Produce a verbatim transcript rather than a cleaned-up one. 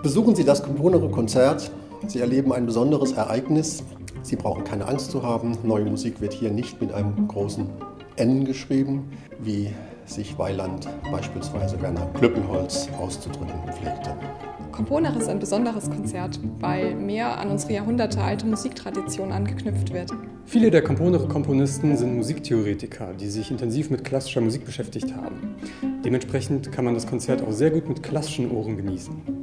Besuchen Sie das Componere-Konzert. Sie erleben ein besonderes Ereignis. Sie brauchen keine Angst zu haben. Neue Musik wird hier nicht mit einem großen N geschrieben, wie sich Weiland beispielsweise Werner Klöppelholz auszudrücken pflegte. Componere ist ein besonderes Konzert, weil mehr an unsere jahrhundertealte Musiktradition angeknüpft wird. Viele der Componere-Komponisten sind Musiktheoretiker, die sich intensiv mit klassischer Musik beschäftigt haben. Dementsprechend kann man das Konzert auch sehr gut mit klassischen Ohren genießen.